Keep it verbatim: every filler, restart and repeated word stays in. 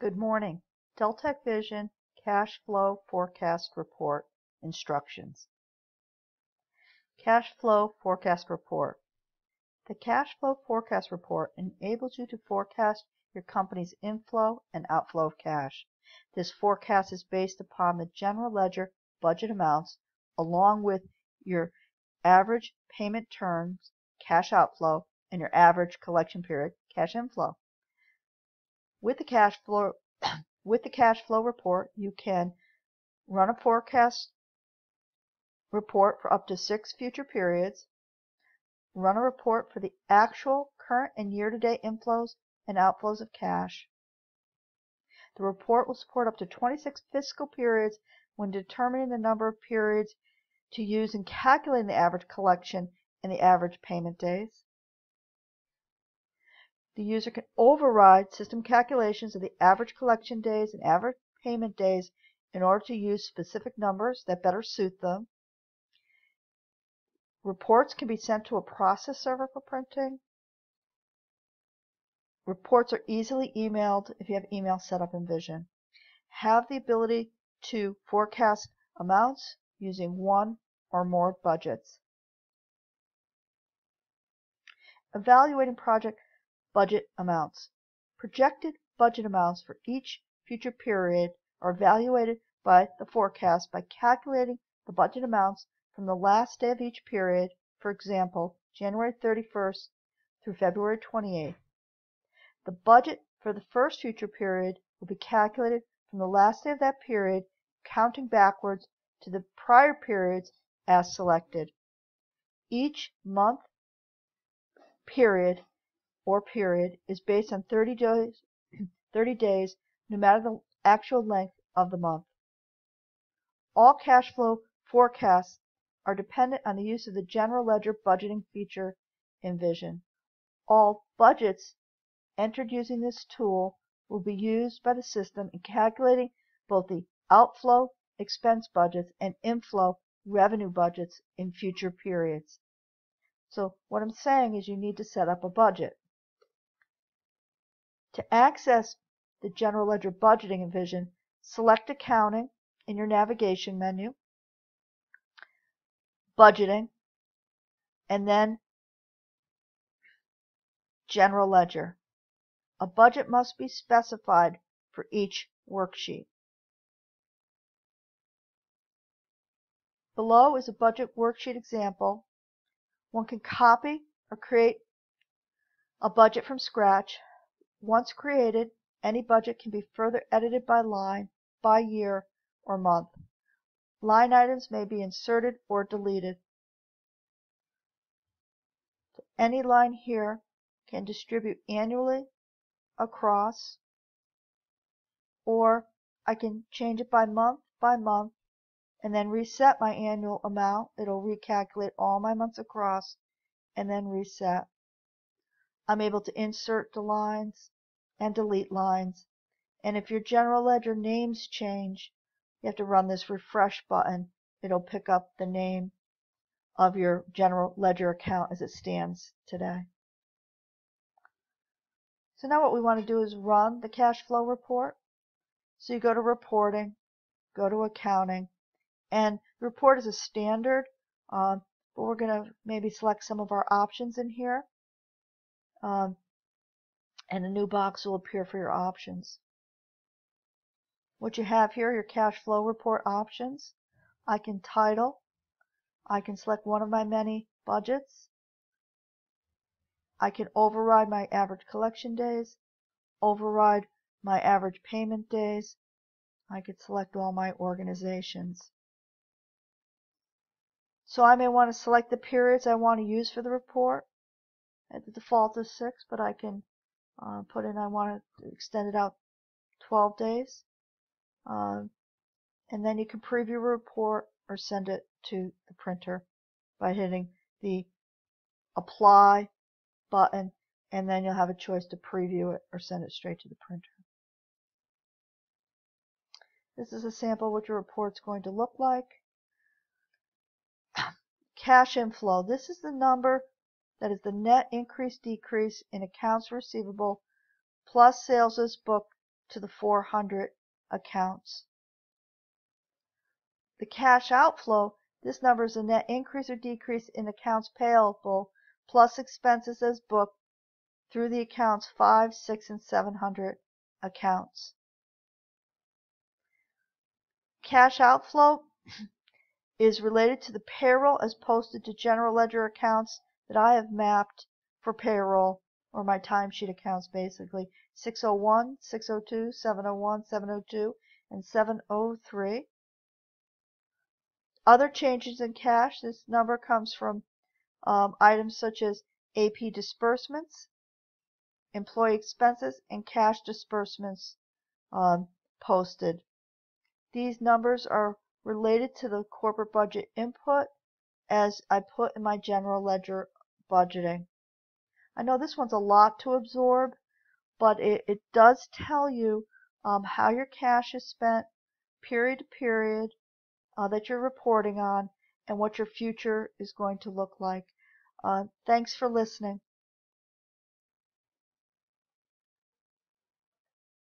Good morning. Deltek Vision Cash Flow Forecast Report Instructions. Cash Flow Forecast Report. The Cash Flow Forecast Report enables you to forecast your company's inflow and outflow of cash. This forecast is based upon the general ledger budget amounts along with your average payment terms, cash outflow, and your average collection period, cash inflow. With the cash flow with the cash flow report, you can run a forecast report for up to six future periods, run a report for the actual, current, and year-to-date inflows and outflows of cash. The report will support up to twenty-six fiscal periods when determining the number of periods to use in calculating the average collection and the average payment days. The user can override system calculations of the average collection days and average payment days in order to use specific numbers that better suit them. Reports can be sent to a process server for printing. Reports are easily emailed if you have email set up in Vision. Have the ability to forecast amounts using one or more budgets. Evaluating project budget amounts. Projected budget amounts for each future period are evaluated by the forecast by calculating the budget amounts from the last day of each period, for example, January thirty-first through February twenty-eighth. The budget for the first future period will be calculated from the last day of that period, counting backwards to the prior periods as selected. Each month, period, or period is based on thirty days, thirty days, no matter the actual length of the month. All cash flow forecasts are dependent on the use of the general ledger budgeting feature in Vision. All budgets entered using this tool will be used by the system in calculating both the outflow expense budgets and inflow revenue budgets in future periods. So what I'm saying is you need to set up a budget. To access the general ledger budgeting in Vision, select Accounting in your navigation menu, Budgeting, and then General Ledger. A budget must be specified for each worksheet. Below is a budget worksheet example. One can copy or create a budget from scratch. Once created, any budget can be further edited by line, by year, or month. Line items may be inserted or deleted. So any line here can distribute annually across, or I can change it by month by month and then reset my annual amount. It'll recalculate all my months across and then reset. I'm able to insert the lines and delete lines. And if your general ledger names change, you have to run this refresh button. It'll pick up the name of your general ledger account as it stands today. So now what we want to do is run the cash flow report. So you go to Reporting, go to Accounting, and the report is a standard, um, but we're going to maybe select some of our options in here. Um, and a new box will appear for your options. What you have here are your cash flow report options. I can title. I can select one of my many budgets. I can override my average collection days, override my average payment days. I could select all my organizations. So I may want to select the periods I want to use for the report. At the default is six, but I can uh, put in I want to extend it out twelve days. Um, and then you can preview a report or send it to the printer by hitting the Apply button, and then you'll have a choice to preview it or send it straight to the printer. This is a sample of what your report's going to look like. Cash inflow. This is the number that is the net increase decrease in accounts receivable plus sales as booked to the four hundred accounts. The cash outflow, this number is a net increase or decrease in accounts payable plus expenses as booked through the accounts five, six, and seven hundred accounts. Cash outflow is related to the payroll as posted to general ledger accounts that I have mapped for payroll, or my timesheet accounts basically, six oh one, six oh two, seven oh one, seven oh two, and seven oh three. Other changes in cash, this number comes from um, items such as A P disbursements, employee expenses, and cash disbursements um, posted. These numbers are related to the corporate budget input as I put in my general ledger budgeting. I know this one's a lot to absorb, but it, it does tell you um, how your cash is spent period to period uh, that you're reporting on and what your future is going to look like. Uh, thanks for listening.